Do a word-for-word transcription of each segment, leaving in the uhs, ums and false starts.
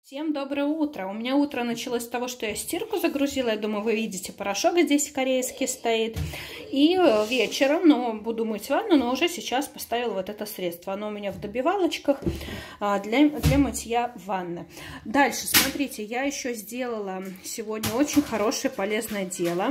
Всем доброе утро! У меня утро началось с того, что я стирку загрузила. Я думаю, вы видите, порошок здесь корейский стоит. И вечером, ну, буду мыть ванну, но уже сейчас поставила вот это средство. Оно у меня в добивалочках для, для мытья ванны. Дальше, смотрите, я еще сделала сегодня очень хорошее полезное дело.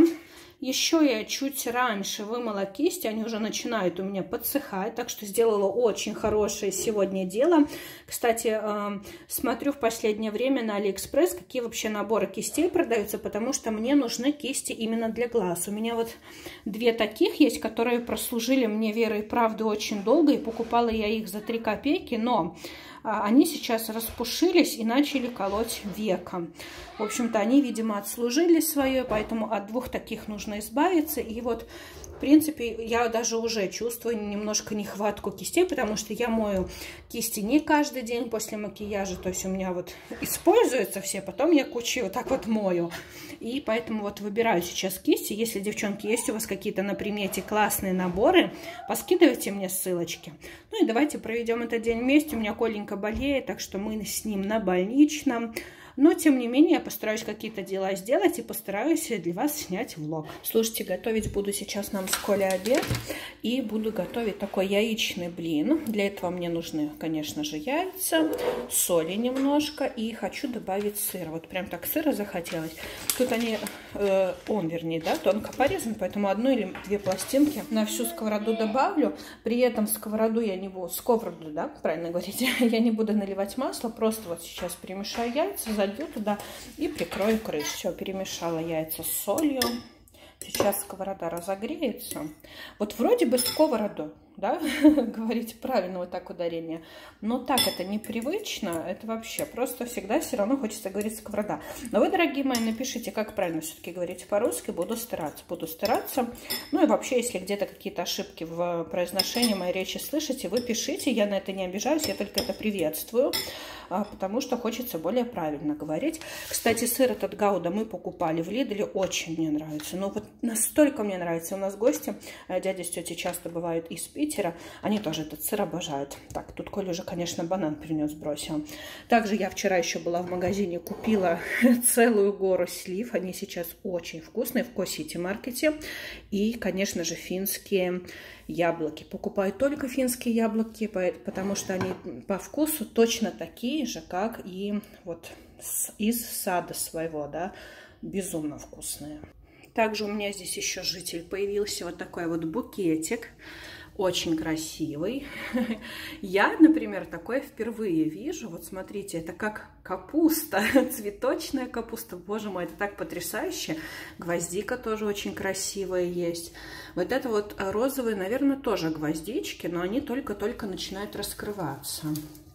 Еще я чуть раньше вымыла кисти, они уже начинают у меня подсыхать, так что сделала очень хорошее сегодня дело. Кстати, э, смотрю в последнее время на Алиэкспресс, какие вообще наборы кистей продаются, потому что мне нужны кисти именно для глаз. У меня вот две таких есть, которые прослужили мне верой и правдой очень долго, и покупала я их за три копейки, но они сейчас распушились и начали колоть веком. В общем-то, они, видимо, отслужили свое, поэтому от двух таких нужно избавиться. И вот, в принципе, я даже уже чувствую немножко нехватку кистей, потому что я мою кисти не каждый день после макияжа. То есть у меня вот используются все, потом я кучу вот так вот мою. И поэтому вот выбираю сейчас кисти. Если, девчонки, есть у вас какие-то на примете классные наборы, поскидывайте мне ссылочки. Ну и давайте проведем этот день вместе. У меня Коленька болеет, так что мы с ним на больничном. Но, тем не менее, я постараюсь какие-то дела сделать и постараюсь для вас снять влог. Слушайте, готовить буду сейчас нам с Колей обед. И буду готовить такой яичный блин. Для этого мне нужны, конечно же, яйца, соли немножко. И хочу добавить сыр. Вот прям так сыра захотелось. Тут они, э, он, вернее, да, тонко порезан. Поэтому одну или две пластинки на всю сковороду добавлю. При этом сковороду я не буду, сковороду, да, правильно говорить, я не буду наливать масло. Просто вот сейчас перемешаю яйца, залью туда и прикрою крышку. Все, перемешала яйца с солью. Сейчас сковорода разогреется. Вот вроде бы сковороду, да, говорить правильно вот так ударение, но так это непривычно, это вообще просто всегда все равно хочется говорить сковорода. Но вы, дорогие мои, напишите, как правильно все-таки говорить по-русски, буду стараться, буду стараться. Ну и вообще, если где-то какие-то ошибки в произношении моей речи слышите, вы пишите, я на это не обижаюсь, я только это приветствую, потому что хочется более правильно говорить. Кстати, сыр этот Гауда мы покупали в Лидле, очень мне нравится, ну вот настолько мне нравится. У нас гости, дядя с тетей часто бывают из Питера, они тоже этот сыр обожают. Так, тут Коля уже, конечно, банан принес, бросил. Также я вчера еще была в магазине, купила целую гору слив, они сейчас очень вкусные в Ко-Сити-маркете. И, конечно же, финские яблоки. Покупаю только финские яблоки, потому что они по вкусу точно такие же, как и вот из сада своего, да, безумно вкусные. Также у меня здесь еще житель появился, вот такой вот букетик, очень красивый. Я, например, такое впервые вижу. Вот смотрите, это как капуста, цветочная капуста. Боже мой, это так потрясающе. Гвоздика тоже очень красивая есть. Вот это вот розовые, наверное, тоже гвоздички, но они только-только начинают раскрываться.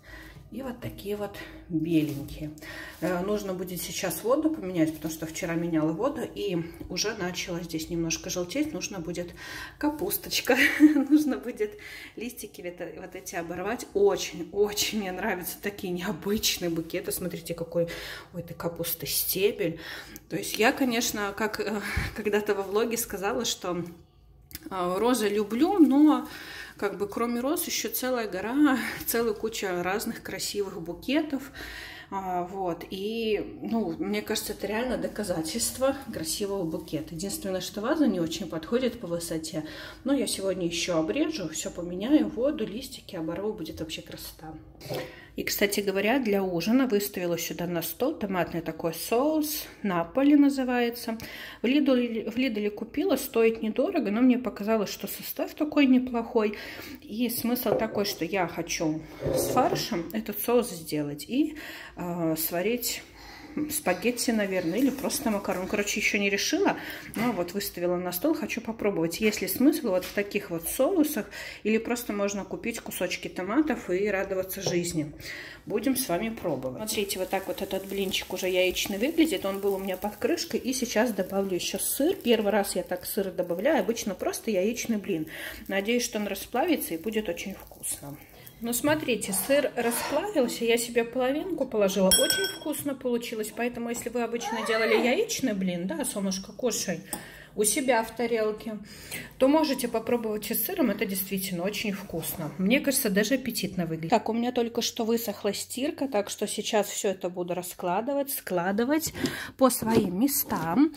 И вот такие вот беленькие. Э, нужно будет сейчас воду поменять, потому что вчера меняла воду, и уже начала здесь немножко желтеть. Нужно будет капусточка, нужно будет листики вот эти оборвать. Очень-очень мне нравятся такие необычные букеты. Смотрите, какой у этой капусты стебель. То есть я, конечно, как э, когда-то во влоге сказала, что э, розы люблю, но как бы кроме роз еще целая гора, целая куча разных красивых букетов. Вот. И, ну, мне кажется, это реально доказательство красивого букета. Единственное, что ваза не очень подходит по высоте. Но я сегодня еще обрежу, все поменяю, воду, листики оборву, будет вообще красота. И, кстати говоря, для ужина выставила сюда на стол томатный такой соус, Наполи называется. В Лидле, в Лидле купила, стоит недорого, но мне показалось, что состав такой неплохой. И смысл такой, что я хочу с фаршем этот соус сделать и э, сварить спагетти, наверное, или просто макарон. Короче, еще не решила, но вот выставила на стол, хочу попробовать. Есть ли смысл вот в таких вот соусах, или просто можно купить кусочки томатов и радоваться жизни. Будем с вами пробовать. Смотрите, вот так вот этот блинчик уже яичный выглядит. Он был у меня под крышкой, и сейчас добавлю еще сыр. Первый раз я так сыр добавляю, обычно просто яичный блин. Надеюсь, что он расплавится и будет очень вкусно. Ну, смотрите, сыр расплавился, я себе половинку положила, очень вкусно получилось, поэтому, если вы обычно делали яичный блин, да, солнышко, кушай, у себя в тарелке, то можете попробовать и с сыром. Это действительно очень вкусно. Мне кажется, даже аппетитно выглядит. Так, у меня только что высохла стирка, так что сейчас все это буду раскладывать, складывать по своим местам.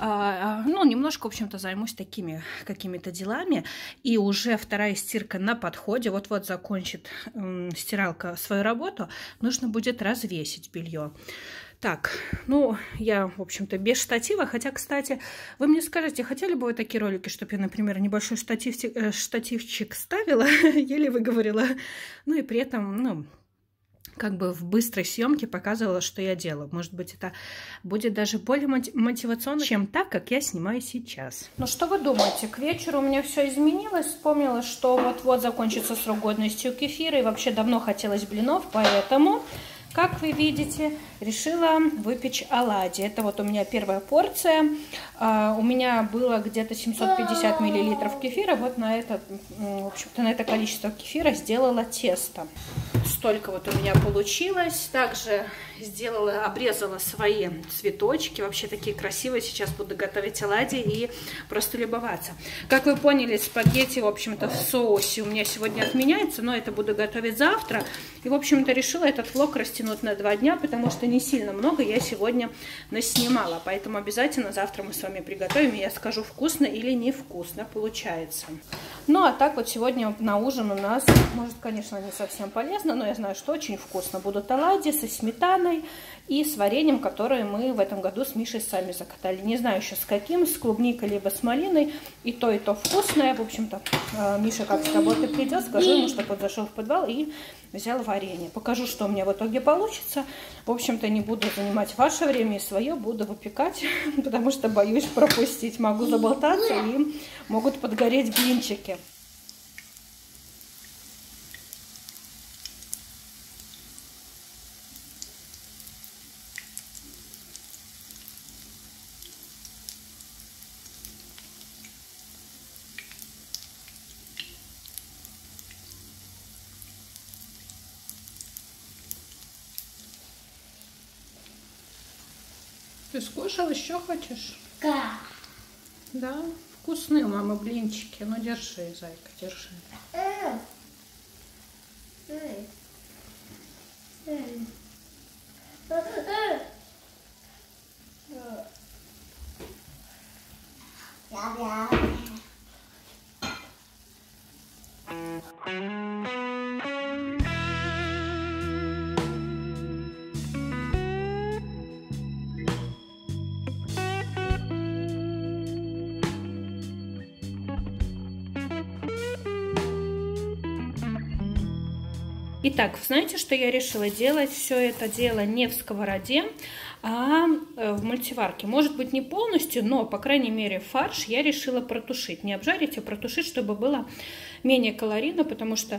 А, ну, немножко, в общем-то, займусь такими какими-то делами. И уже вторая стирка на подходе. Вот-вот закончит м, стиралка свою работу. Нужно будет развесить белье. Так, ну, я, в общем-то, без штатива, хотя, кстати, вы мне скажете, хотели бы вы такие ролики, чтобы я, например, небольшой штативчик, э, штативчик ставила, еле выговорила, ну и при этом, ну, как бы в быстрой съемке показывала, что я делаю. Может быть, это будет даже более мотивационно, чем так, как я снимаю сейчас. Ну, что вы думаете? К вечеру у меня все изменилось. Вспомнила, что вот-вот закончится срок годности у кефира, и вообще давно хотелось блинов, поэтому... Как вы видите, решила выпечь оладьи. Это вот у меня первая порция. Uh, у меня было где-то семьсот пятьдесят миллилитров кефира. Вот на это, в общем-то, на это количество кефира сделала тесто. Столько вот у меня получилось. Также сделала, обрезала свои цветочки. Вообще такие красивые. Сейчас буду готовить оладьи и просто любоваться. Как вы поняли, спагетти, в общем-то, в соусе у меня сегодня отменяется, но это буду готовить завтра. И, в общем-то, решила этот влог растянуть на два дня, потому что не сильно много я сегодня наснимала. Поэтому обязательно завтра мы с вами приготовим, и я скажу, вкусно или невкусно получается. Ну, а так вот сегодня на ужин у нас, может, конечно, не совсем полезно, но я знаю, что очень вкусно. Будут оладьи со сметаной и с вареньем, которое мы в этом году с Мишей сами закатали. Не знаю еще с каким, с клубникой либо с малиной. И то, и то вкусное. В общем-то, Миша как с работы придет, скажу ему, чтобы он зашел в подвал и взял варенье. Покажу, что у меня в итоге получится. В общем-то, не буду занимать ваше время и свое, буду выпекать, потому что боюсь пропустить. Могу заболтаться и могут подгореть блинчики. Ты скушал, еще хочешь? Да. Да? Вкусные у мамы блинчики. Ну, держи, зайка, держи. Итак, знаете, что я решила делать? Все это дело не в сковороде, а в мультиварке. Может быть, не полностью, но, по крайней мере, фарш я решила протушить. Не обжарить, а протушить, чтобы было менее калорийно, потому что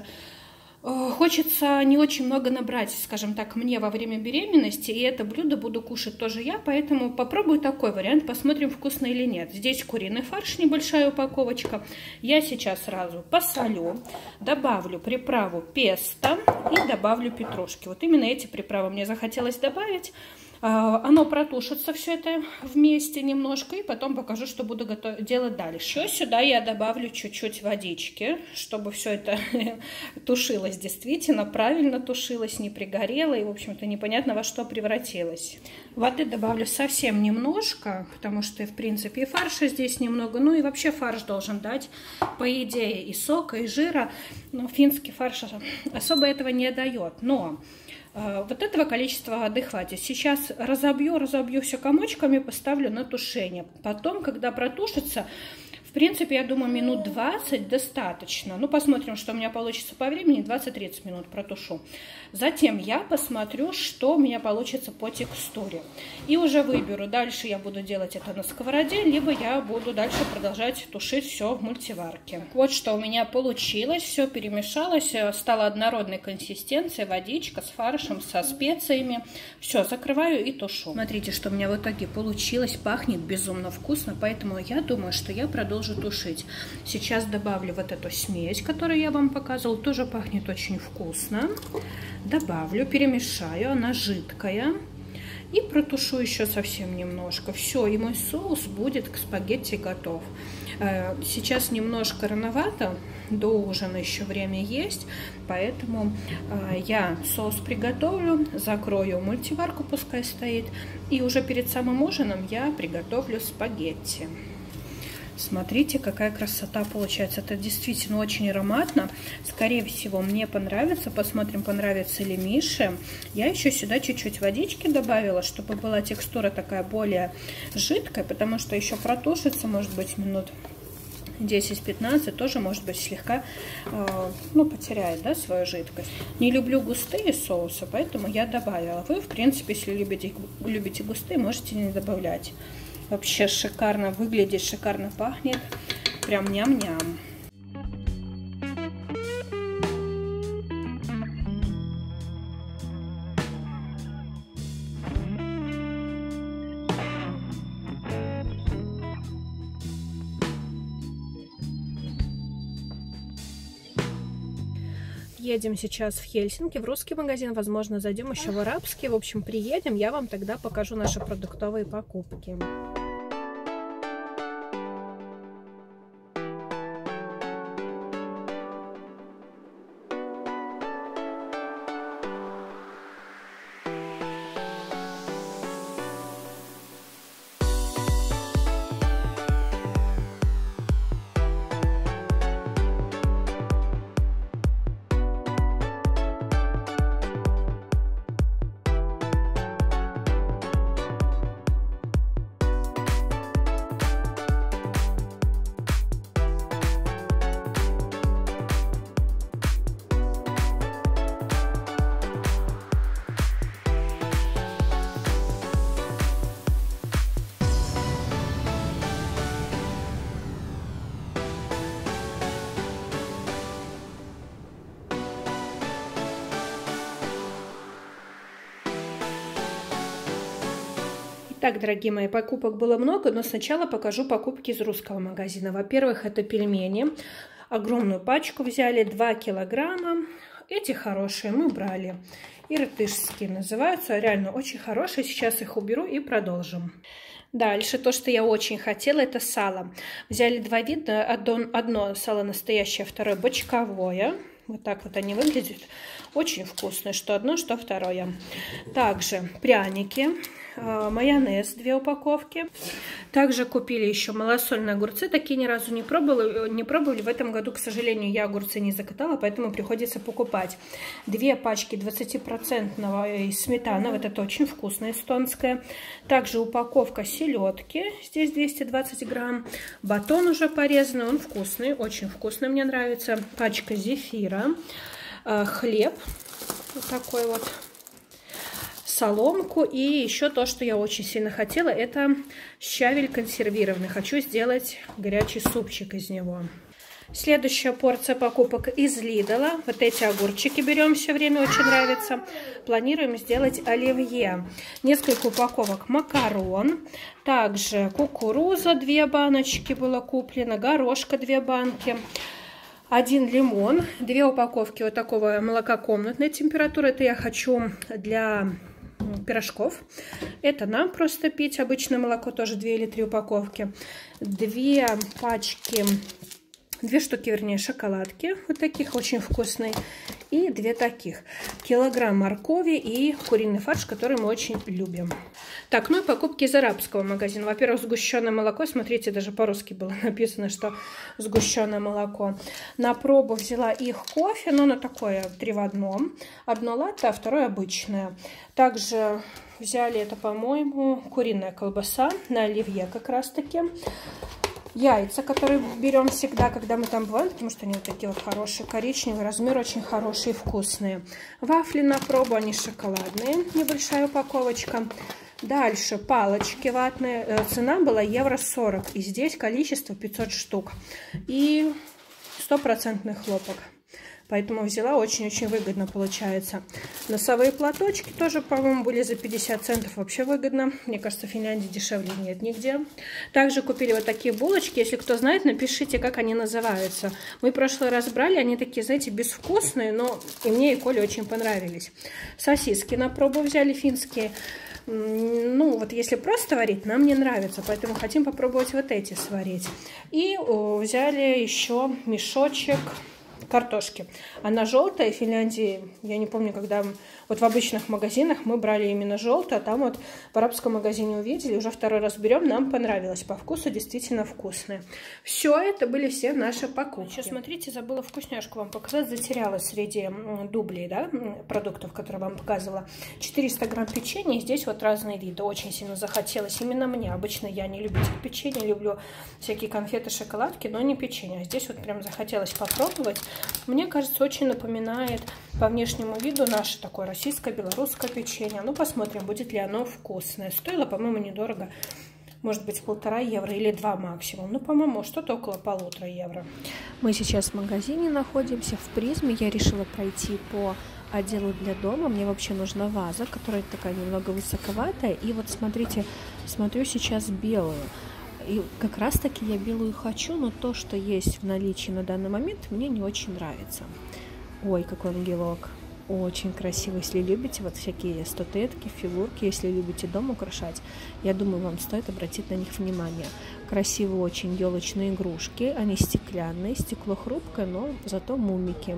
хочется не очень много набрать, скажем так, мне во время беременности, и это блюдо буду кушать тоже я, поэтому попробую такой вариант, посмотрим, вкусно или нет. Здесь куриный фарш, небольшая упаковочка. Я сейчас сразу посолю, добавлю приправу песто и добавлю петрушки. Вот именно эти приправы мне захотелось добавить. Оно протушится все это вместе немножко, и потом покажу, что буду готов... делать дальше. Еще сюда я добавлю чуть-чуть водички, чтобы все это тушилось действительно, правильно тушилось, не пригорело, и, в общем-то, непонятно во что превратилось. Воды добавлю совсем немножко, потому что, в принципе, и фарша здесь немного, ну и вообще фарш должен дать, по идее, и сока, и жира, но финский фарш особо этого не дает, но... Вот этого количества воды хватит. Сейчас разобью, разобью все комочками, поставлю на тушение. Потом, когда протушится, в принципе, я думаю, минут двадцать достаточно. Ну, посмотрим, что у меня получится по времени. двадцать-тридцать минут протушу. Затем я посмотрю, что у меня получится по текстуре. И уже выберу, дальше я буду делать это на сковороде, либо я буду дальше продолжать тушить все в мультиварке. Вот что у меня получилось. Все перемешалось, стала однородной консистенции, водичка с фаршем, со специями. Все, закрываю и тушу. Смотрите, что у меня в итоге получилось. Пахнет безумно вкусно, поэтому я думаю, что я продолжу тушить. Сейчас добавлю вот эту смесь, которую я вам показывала. Тоже пахнет очень вкусно. Добавлю, перемешаю, она жидкая. И протушу еще совсем немножко. Все, и мой соус будет к спагетти готов. Сейчас немножко рановато, до ужина еще время есть, поэтому я соус приготовлю, закрою мультиварку, пускай стоит, и уже перед самым ужином я приготовлю спагетти. Смотрите, какая красота получается. Это действительно очень ароматно. Скорее всего, мне понравится. Посмотрим, понравится ли Мише. Я еще сюда чуть-чуть водички добавила, чтобы была текстура такая более жидкая, потому что еще протушится, может быть, минут десять-пятнадцать, тоже, может быть, слегка, э, ну, потеряет, да, свою жидкость. Не люблю густые соусы, поэтому я добавила. Вы, в принципе, если любите, любите густые, можете не добавлять. Вообще шикарно выглядит, шикарно пахнет. Прям ням-ням. Едем сейчас в Хельсинки, в русский магазин, возможно, зайдем еще в арабский. В общем, приедем, я вам тогда покажу наши продуктовые покупки. Так, дорогие мои, покупок было много, но сначала покажу покупки из русского магазина. Во-первых, это пельмени. Огромную пачку взяли, два килограмма. Эти хорошие мы брали. Иртышские называются. Реально очень хорошие. Сейчас их уберу и продолжим. Дальше, то, что я очень хотела, это сало. Взяли два вида. Одно, одно сало настоящее, второе бочковое. Вот так вот они выглядят. Очень вкусные, что одно, что второе. Также пряники. Майонез, две упаковки. Также купили еще малосольные огурцы. Такие ни разу не пробовали. Не пробовали. В этом году, к сожалению, я огурцы не закатала, поэтому приходится покупать. Две пачки двадцатипроцентного сметаны. Вот это очень вкусная эстонская. Также упаковка селедки. Здесь двести двадцать грамм. Батон уже порезанный. Он вкусный. Очень вкусный. Мне нравится. Пачка зефира. Хлеб. Вот такой вот. Соломку и еще то, что я очень сильно хотела, это щавель консервированный. Хочу сделать горячий супчик из него. Следующая порция покупок из Lidl. Вот эти огурчики берем все время, очень нравится. Планируем сделать оливье. Несколько упаковок макарон. Также кукуруза, две баночки было куплено. Горошка, две банки. Один лимон. Две упаковки вот такого молока комнатной температуры. Это я хочу для пирожков. Это нам просто пить. Обычное молоко тоже две или три упаковки. Две пачки, две штуки, вернее, шоколадки. Вот таких, очень вкусные. И две таких. Килограмм моркови и куриный фарш, который мы очень любим. Так, ну и покупки из арабского магазина. Во-первых, сгущенное молоко. Смотрите, даже по-русски было написано, что сгущенное молоко. На пробу взяла их кофе, но оно такое три в одном. Одно латте, а второе обычное. Также взяли это, по-моему, куриная колбаса на оливье как раз-таки. Яйца, которые берем всегда, когда мы там бываем, потому что они вот такие вот хорошие, коричневые, размер очень хорошие и вкусные. Вафли на пробу, они шоколадные, небольшая упаковочка. Дальше палочки ватные, цена была евро сорок, и здесь количество пятьсот штук. И стопроцентный хлопок. Поэтому взяла, очень-очень выгодно получается. Носовые платочки тоже, по-моему, были за пятьдесят центов. Вообще выгодно. Мне кажется, в Финляндии дешевле нет нигде. Также купили вот такие булочки. Если кто знает, напишите, как они называются. Мы в прошлый раз брали, они такие, знаете, безвкусные, но и мне, и Коле очень понравились. Сосиски на пробу взяли, финские. Ну, вот если просто варить, нам не нравится, поэтому хотим попробовать вот эти сварить. И о, взяли еще мешочек картошки. Она желтая, в Финляндии, я не помню, когда вот в обычных магазинах мы брали именно желтую, а там вот в арабском магазине увидели, уже второй раз берем, нам понравилось, по вкусу действительно вкусная. Все, это были все наши покупки. Еще смотрите, забыла вкусняшку вам показать, затерялась среди дублей, да, продуктов, которые вам показывала. четыреста грамм печенья, здесь вот разные виды, очень сильно захотелось именно мне. Обычно я не любитель печенья, люблю всякие конфеты, шоколадки, но не печенье. А здесь вот прям захотелось попробовать. Мне кажется, очень напоминает по внешнему виду наше такое российское, белорусское печенье. Ну, посмотрим, будет ли оно вкусное. Стоило, по-моему, недорого. Может быть, полтора евро или два максимум. Ну, по-моему, что-то около полутора евро. Мы сейчас в магазине находимся, в Призме. Я решила пройти по отделу для дома. Мне вообще нужна ваза, которая такая немного высоковатая. И вот смотрите, смотрю сейчас белую. И как раз таки я белую хочу, но то, что есть в наличии на данный момент, мне не очень нравится. Ой, какой ангелок. Очень красиво. Если любите вот всякие статуэтки, фигурки, если любите дом украшать, я думаю, вам стоит обратить на них внимание. Красивые очень елочные игрушки. Они стеклянные, стекло хрупкое, но зато мумики.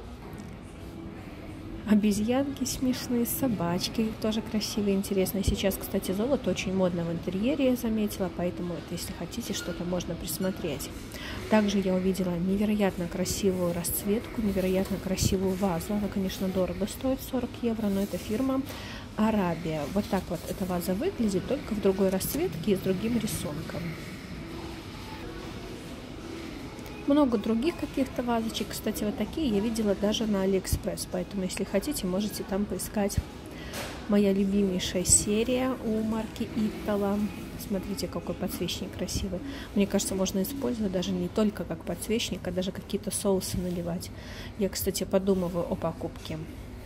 Обезьянки смешные, собачки тоже красивые, интересные. Сейчас, кстати, золото очень модно в интерьере, я заметила, поэтому это, если хотите, что-то можно присмотреть. Также я увидела невероятно красивую расцветку, невероятно красивую вазу. Она, конечно, дорого стоит, сорок евро, но это фирма Арабия. Вот так вот эта ваза выглядит, только в другой расцветке и с другим рисунком. Много других каких-то вазочек, кстати, вот такие я видела даже на Алиэкспресс, поэтому, если хотите, можете там поискать. Моя любимейшая серия у марки Итала. Смотрите, какой подсвечник красивый. Мне кажется, можно использовать даже не только как подсвечник, а даже какие-то соусы наливать. Я, кстати, подумываю о покупке.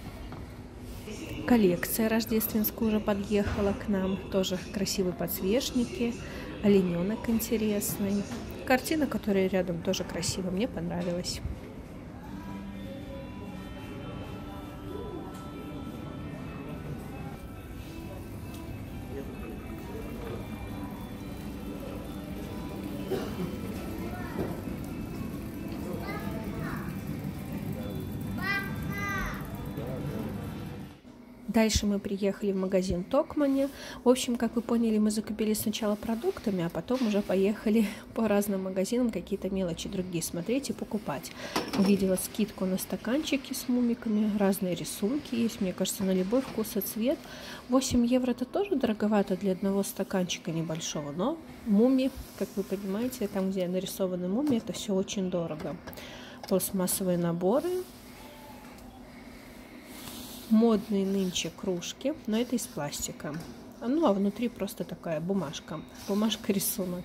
Коллекция рождественская уже подъехала к нам. Тоже красивые подсвечники. Олененок интересный. Картина, которая рядом, тоже красивая. Мне понравилась. Дальше мы приехали в магазин Токмане. В общем, как вы поняли, мы закупились сначала продуктами, а потом уже поехали по разным магазинам какие-то мелочи другие смотреть и покупать. Увидела скидку на стаканчики с мумиками, разные рисунки есть, мне кажется, на любой вкус и цвет. восемь евро это тоже дороговато для одного стаканчика небольшого, но муми, как вы понимаете, там, где нарисованы мумии, это все очень дорого. Пластмассовые наборы. Модные нынче кружки, но это из пластика. Ну, а внутри просто такая бумажка. Бумажка рисунок.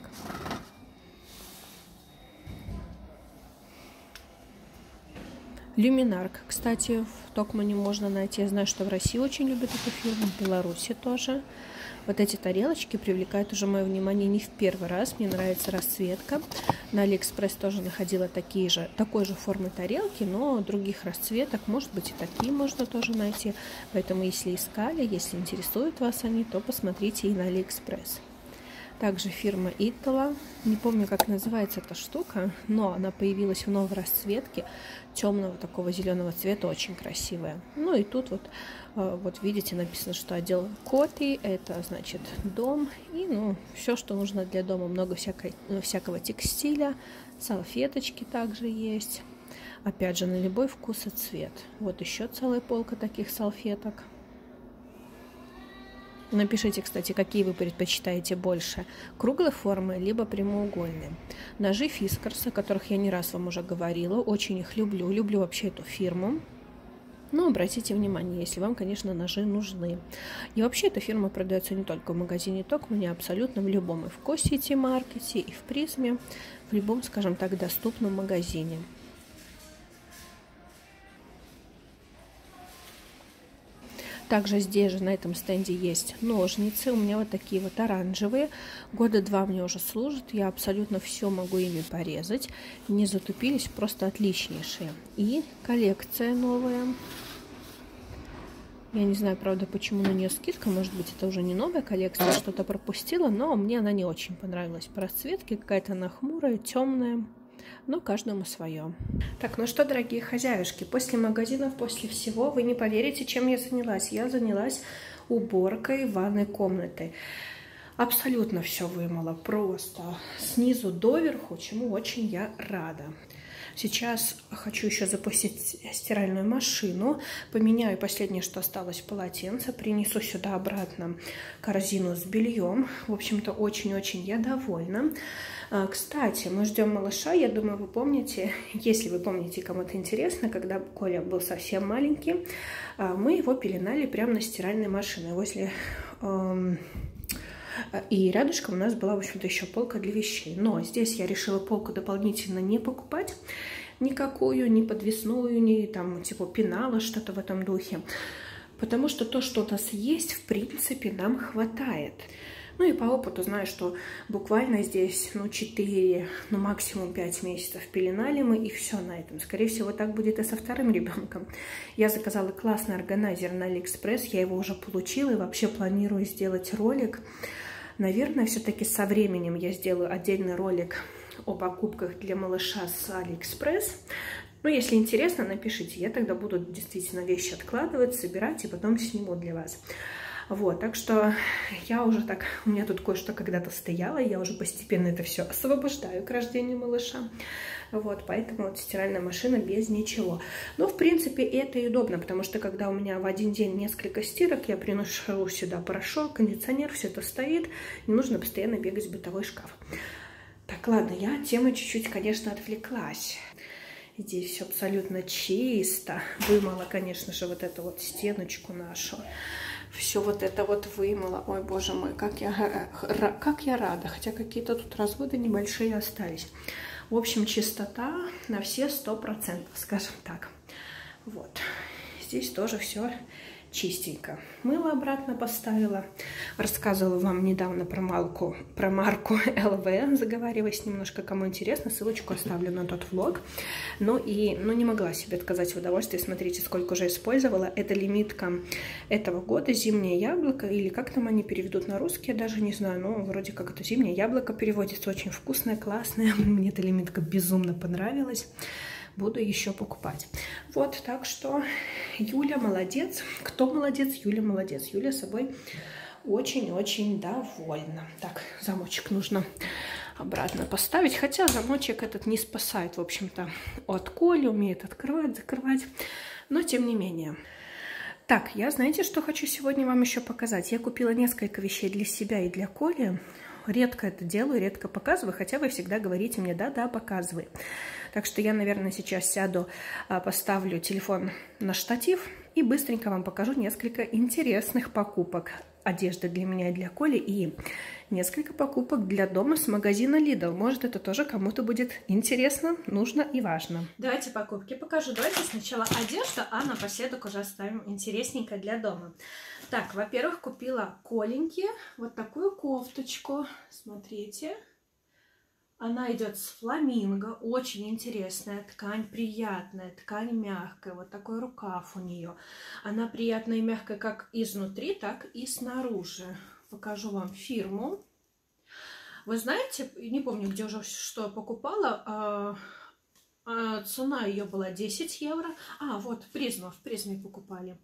Люминарк. Кстати, в Токмане можно найти. Я знаю, что в России очень любят эту фирму, в Беларуси тоже. Вот эти тарелочки привлекают уже мое внимание не в первый раз. Мне нравится расцветка. На Алиэкспресс тоже находила такие же, такой же формы тарелки, но других расцветок. Может быть, и такие можно тоже найти. Поэтому, если искали, если интересуют вас они, то посмотрите и на Алиэкспресс. Также фирма Итала. Не помню, как называется эта штука, но она появилась в новой расцветке. Темного такого зеленого цвета, очень красивая. Ну и тут вот, вот видите, написано, что отдел Коти, это значит дом. И ну, все, что нужно для дома. Много всякой, всякого текстиля. Салфеточки также есть. Опять же, на любой вкус и цвет. Вот еще целая полка таких салфеток. Напишите, кстати, какие вы предпочитаете больше, круглой формы, либо прямоугольные. Ножи Фискарс, о которых я не раз вам уже говорила, очень их люблю, люблю вообще эту фирму. Но обратите внимание, если вам, конечно, ножи нужны. И вообще эта фирма продается не только в магазине Токмане, а абсолютно в любом, и в Ко-Сити маркете, и в Призме, в любом, скажем так, доступном магазине. Также здесь же на этом стенде есть ножницы. У меня вот такие вот оранжевые. Года два мне уже служат. Я абсолютно все могу ими порезать. Не затупились, просто отличнейшие. И коллекция новая. Я не знаю, правда, почему на нее скидка. Может быть, это уже не новая коллекция, что-то пропустила, но мне она не очень понравилась. По расцветке какая-то она хмурая, темная, но каждому свое. Так, ну что, дорогие хозяюшки, после магазинов, после всего, вы не поверите, чем я занялась. Я занялась уборкой ванной комнаты. Абсолютно все вымыла, просто снизу доверху, чему очень я рада. Сейчас хочу еще запустить стиральную машину, поменяю последнее, что осталось, полотенце, принесу сюда обратно корзину с бельем. В общем-то, очень-очень я довольна. Кстати, мы ждем малыша, я думаю, вы помните, если вы помните, кому-то интересно, когда Коля был совсем маленький, мы его пеленали прямо на стиральной машине возле... И рядышком у нас была, в общем-то, еще полка для вещей. Но здесь я решила полку дополнительно не покупать никакую, ни подвесную, ни там типа пенала, что-то в этом духе. Потому что то, что у нас есть, в принципе, нам хватает. Ну и по опыту знаю, что буквально здесь, ну, четыре, ну, максимум пять месяцев пеленали мы, и все на этом. Скорее всего, так будет и со вторым ребенком. Я заказала классный органайзер на Алиэкспресс, я его уже получила и вообще планирую сделать ролик. Наверное, все-таки со временем я сделаю отдельный ролик о покупках для малыша с Алиэкспресс. Ну, если интересно, напишите, я тогда буду действительно вещи откладывать, собирать и потом сниму для вас. Вот, так что я уже так, у меня тут кое-что когда-то стояло, я уже постепенно это все освобождаю к рождению малыша. Вот, поэтому вот стиральная машина без ничего. Но, в принципе, это и удобно, потому что, когда у меня в один день несколько стирок, я приношу сюда порошок, кондиционер, все это стоит, не нужно постоянно бегать в бытовой шкаф. Так, ладно, я от темы чуть-чуть, конечно, отвлеклась. Здесь все абсолютно чисто. Вымыла, конечно же, вот эту вот стеночку нашу. Все вот это вот вымыла. Ой, боже мой, как я, как я рада. Хотя какие-то тут разводы небольшие остались. В общем, чистота на все сто процентов, скажем так. Вот. Здесь тоже все чистенько. Мыло обратно поставила. Рассказывала вам недавно про, малку, про марку эл ви. Заговариваясь немножко, кому интересно, ссылочку оставлю на тот влог. Ну и ну, не могла себе отказать в удовольствии. Смотрите, сколько уже использовала. Это лимитка этого года. Зимнее яблоко. Или как там они переведут на русский, я даже не знаю. Но вроде как это зимнее яблоко переводится. Очень вкусное, классное. Мне эта лимитка безумно понравилась. Буду еще покупать. Вот, так что Юля молодец. Кто молодец? Юля молодец. Юля собой очень-очень довольна. Так, замочек нужно обратно поставить. Хотя замочек этот не спасает, в общем-то, от Коли. Умеет открывать, закрывать. Но тем не менее. Так, я, знаете, что хочу сегодня вам еще показать? Я купила несколько вещей для себя и для Коли. Редко это делаю, редко показываю, хотя вы всегда говорите мне, да-да, показывай. Так что я, наверное, сейчас сяду, поставлю телефон на штатив и быстренько вам покажу несколько интересных покупок одежды для меня и для Коли, и несколько покупок для дома с магазина Lidl. Может, это тоже кому-то будет интересно, нужно и важно. Давайте покупки покажу. Давайте сначала одежда, а напоследок уже оставим интересненько для дома. Так, во-первых, купила Коленьке вот такую кофточку. Смотрите. Она идет с фламинго, очень интересная, ткань приятная, ткань мягкая, вот такой рукав у нее. Она приятная и мягкая как изнутри, так и снаружи. Покажу вам фирму. Вы знаете, не помню, где уже что покупала, а, а, цена ее была десять евро. А, вот, призма, в призме покупали.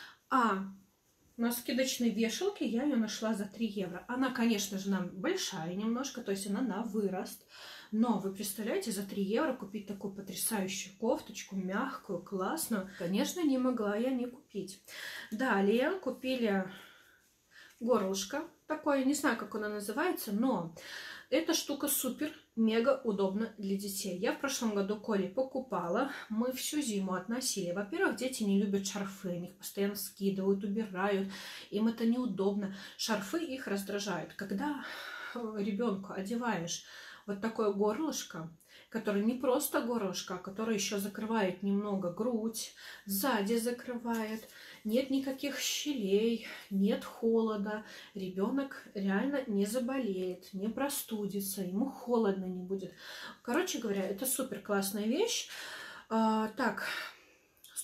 А на скидочной вешалке я ее нашла за три евро. Она, конечно же, нам большая немножко, то есть она на вырост. Но вы представляете, за три евро купить такую потрясающую кофточку, мягкую, классную, конечно, не могла я не купить. Далее купили горлышко. Такое, не знаю, как оно называется, но эта штука супер, мега удобна для детей. Я в прошлом году Коле покупала. Мы всю зиму относили. Во-первых, дети не любят шарфы. Они их постоянно скидывают, убирают. Им это неудобно. Шарфы их раздражают. Когда ребенку одеваешь вот такое горлышко, которое не просто горлышко, а которое еще закрывает немного грудь, сзади закрывает, нет никаких щелей, нет холода, ребенок реально не заболеет, не простудится, ему холодно не будет. Короче говоря, это супер классная вещь. А, так,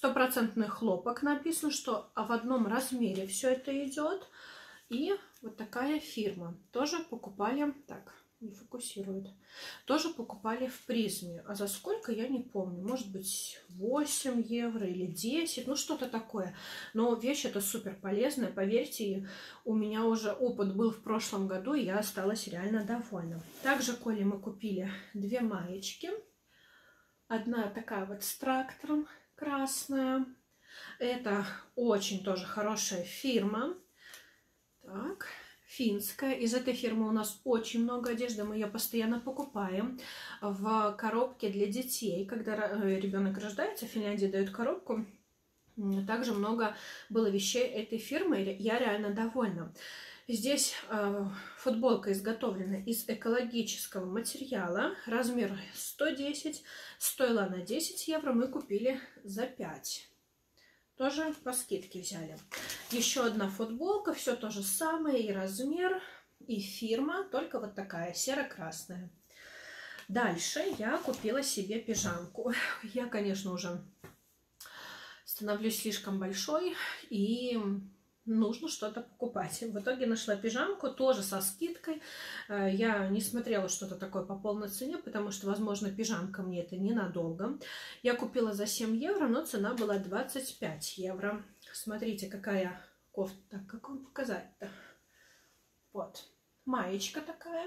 стопроцентный хлопок написано, что в одном размере все это идет. И вот такая фирма. Тоже покупали, так, не фокусирует, тоже покупали в Призме. А за сколько, я не помню. Может быть, восемь евро или десять, ну что-то такое. Но вещь эта супер полезная, поверьте, у меня уже опыт был в прошлом году, и я осталась реально довольна. Также Коле мы купили две маечки. Одна такая вот с трактором, красная. Это очень тоже хорошая фирма. Так, финская. Из этой фирмы у нас очень много одежды. Мы ее постоянно покупаем в коробке для детей. Когда ребенок рождается, в Финляндии дают коробку. Также много было вещей этой фирмы. Я реально довольна. Здесь э, футболка изготовлена из экологического материала. Размер сто десять. Стоила она десять евро. Мы купили за пять. Тоже по скидке взяли. Еще одна футболка. Все то же самое. И размер, и фирма. Только вот такая серо-красная. Дальше я купила себе пижамку. Я, конечно, уже становлюсь слишком большой. И нужно что-то покупать. В итоге нашла пижамку, тоже со скидкой. Я не смотрела что-то такое по полной цене, потому что, возможно, пижамка мне это ненадолго. Я купила за семь евро, но цена была двадцать пять евро. Смотрите, какая кофта. Так, как вам показать-то? Вот. Маечка такая.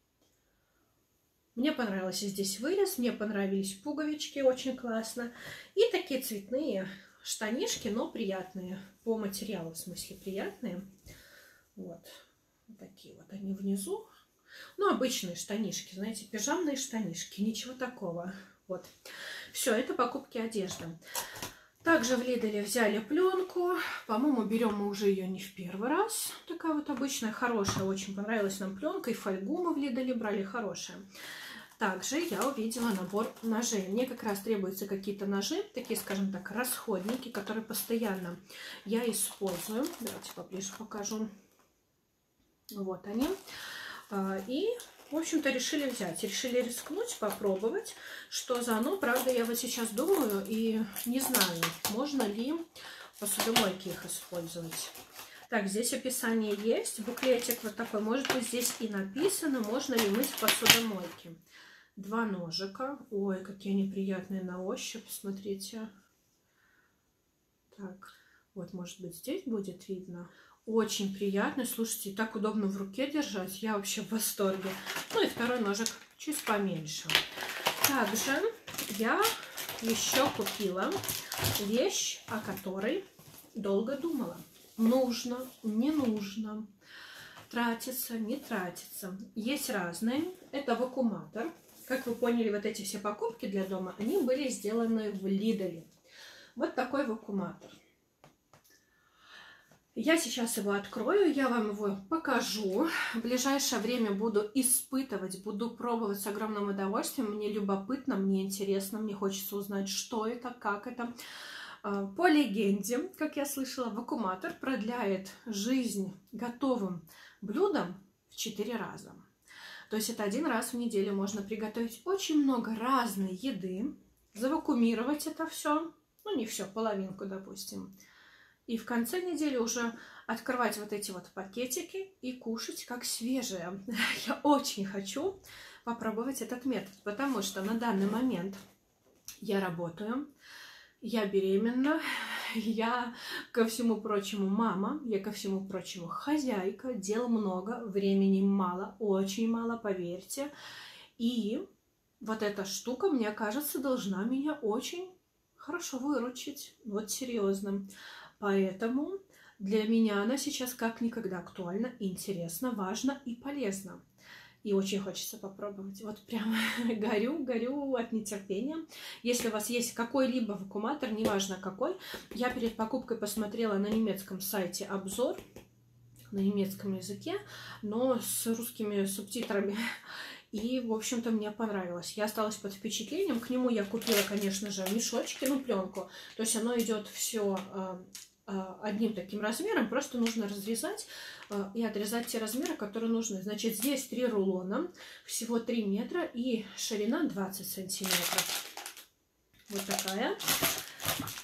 Мне понравился здесь вырез, мне понравились пуговички, очень классно. И такие цветные штанишки, но приятные. По материалу, в смысле, приятные. Вот. Вот такие вот они внизу. Ну, обычные штанишки, знаете, пижамные штанишки. Ничего такого. Вот. Все, это покупки одежды. Также в Лиделе взяли пленку. По-моему, берем мы уже ее не в первый раз. Такая вот обычная, хорошая. Очень понравилась нам пленка. И фольгу мы в Лиделе брали хорошая. Также я увидела набор ножей. Мне как раз требуются какие-то ножи, такие, скажем так, расходники, которые постоянно я использую. Давайте поближе покажу. Вот они. И, в общем-то, решили взять. Решили рискнуть, попробовать, что за оно. Правда, я вот сейчас думаю и не знаю, можно ли в посудомойке их использовать. Так, здесь описание есть. Буклетик вот такой. Может быть, здесь и написано, можно ли мыть в посудомойке. Два ножика. Ой, какие они приятные на ощупь. Смотрите. Так, вот, может быть, здесь будет видно. Очень приятно. Слушайте, так удобно в руке держать. Я вообще в восторге. Ну и второй ножик чуть поменьше. Также я еще купила вещь, о которой долго думала. Нужно, не нужно. Тратиться, не тратиться. Есть разные. Это вакууматор. Как вы поняли, вот эти все покупки для дома, они были сделаны в Лиделе. Вот такой вакууматор. Я сейчас его открою, я вам его покажу. В ближайшее время буду испытывать, буду пробовать с огромным удовольствием. Мне любопытно, мне интересно, мне хочется узнать, что это, как это. По легенде, как я слышала, вакууматор продляет жизнь готовым блюдам в четыре раза. То есть это один раз в неделю можно приготовить очень много разной еды, завакуумировать это все, ну не все, половинку, допустим. И в конце недели уже открывать вот эти вот пакетики и кушать как свежее. Я очень хочу попробовать этот метод, потому что на данный момент я работаю, я беременна, я, ко всему прочему, мама, я, ко всему прочему, хозяйка, дел много, времени мало, очень мало, поверьте. И вот эта штука, мне кажется, должна меня очень хорошо выручить, вот серьезно. Поэтому для меня она сейчас как никогда актуальна, интересна, важна и полезна. И очень хочется попробовать. Вот прям горю, горю от нетерпения. Если у вас есть какой-либо вакууматор, неважно какой, я перед покупкой посмотрела на немецком сайте обзор на немецком языке, но с русскими субтитрами. И, в общем-то, мне понравилось. Я осталась под впечатлением. К нему я купила, конечно же, мешочки, ну, пленку. То есть оно идет все одним таким размером, просто нужно разрезать э, и отрезать те размеры, которые нужны. Значит, здесь три рулона, всего три метра и ширина двадцать сантиметров. Вот такая.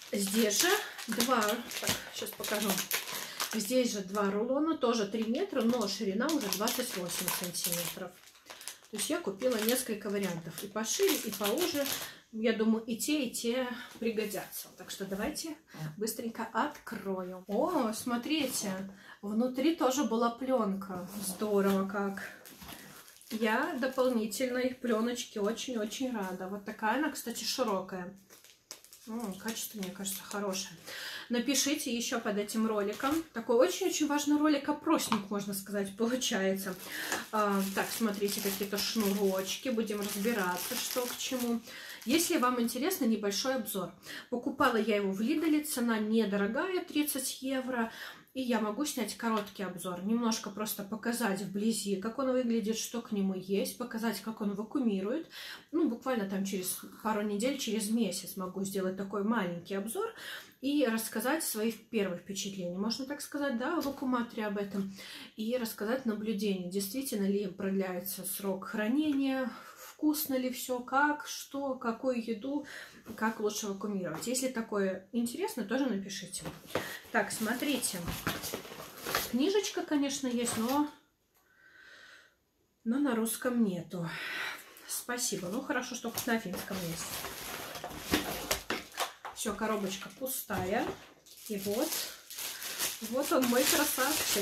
Здесь же два, так, сейчас покажу. Здесь же два рулона, тоже три метра, но ширина уже двадцать восемь сантиметров. То есть я купила несколько вариантов. И пошире, и поуже. Я думаю, и те, и те пригодятся. Так что давайте быстренько открою. О, смотрите, внутри тоже была пленка. Здорово как. Я дополнительной пленочке очень-очень рада. Вот такая она, кстати, широкая. О, качество, мне кажется, хорошее. Напишите еще под этим роликом. Такой очень-очень важный ролик, опросник, можно сказать, получается. А, так, смотрите, какие-то шнурочки. Будем разбираться, что к чему. Если вам интересно, небольшой обзор. Покупала я его в Lidl, цена недорогая, тридцать евро. И я могу снять короткий обзор, немножко просто показать вблизи, как он выглядит, что к нему есть, показать, как он вакуумирует. Ну, буквально там через пару недель, через месяц могу сделать такой маленький обзор и рассказать свои первые впечатления, можно так сказать, да, о вакууматоре об этом. И рассказать наблюдения, действительно ли продляется срок хранения, вкусно ли все, как, что, какую еду, как лучше вакуумировать. Если такое интересно, тоже напишите. Так, смотрите. Книжечка, конечно, есть, но, но на русском нету. Спасибо. Ну, хорошо, что на финском есть. Все, коробочка пустая. И вот, вот он, мой красавчик.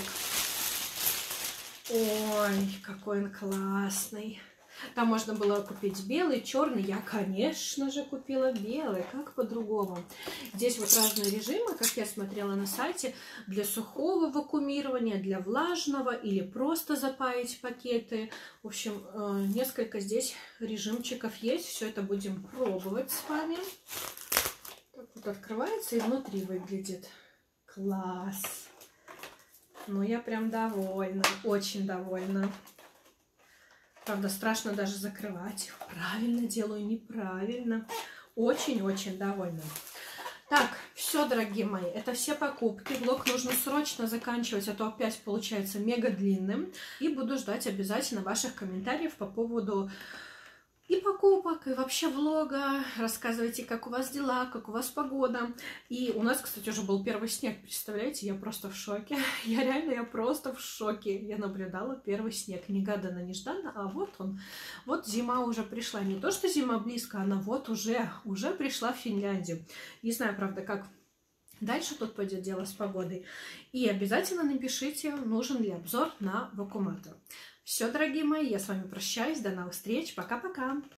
Ой, какой он классный. Там можно было купить белый, черный. Я, конечно же, купила белый. Как по-другому? Здесь вот разные режимы, как я смотрела на сайте. Для сухого вакуумирования, для влажного или просто запаять пакеты. В общем, несколько здесь режимчиков есть. Все это будем пробовать с вами. Так вот открывается и внутри выглядит. Класс! Ну, я прям довольна. Очень довольна. Правда, страшно даже закрывать их. Правильно делаю, неправильно. Очень-очень довольна. Так, все, дорогие мои, это все покупки. Влог нужно срочно заканчивать, а то опять получается мега длинным. И буду ждать обязательно ваших комментариев по поводу и покупок, и вообще влога. Рассказывайте, как у вас дела, как у вас погода. И у нас, кстати, уже был первый снег, представляете? Я просто в шоке. Я реально, я просто в шоке. Я наблюдала первый снег. Негаданно, нежданно, а вот он. Вот зима уже пришла. Не то, что зима близко, она вот уже, уже пришла в Финляндию. Не знаю, правда, как дальше тут пойдет дело с погодой. И обязательно напишите, нужен ли обзор на вакууматор. Все, дорогие мои, я с вами прощаюсь. До новых встреч. Пока-пока.